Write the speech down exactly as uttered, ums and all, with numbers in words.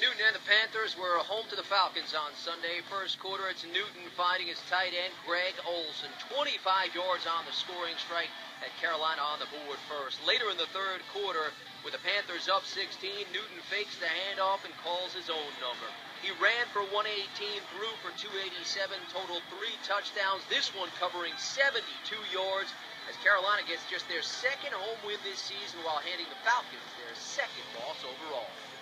Newton and the Panthers were home to the Falcons on Sunday. First quarter, it's Newton finding his tight end, Greg Olsen. twenty-five yards on the scoring strike, had Carolina on the board first. Later in the third quarter, with the Panthers up sixteen, Newton fakes the handoff and calls his own number. He ran for one eighteen, threw for two eighty-seven, total three touchdowns, this one covering seventy-two yards, as Carolina gets just their second home win this season while handing the Falcons their second loss overall.